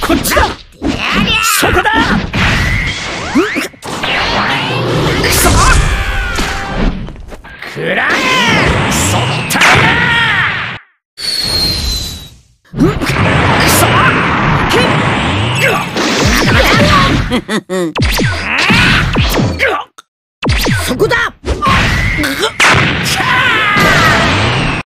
こっちだ。そこだ。くそ。くらえ。そったくそ。そこだ。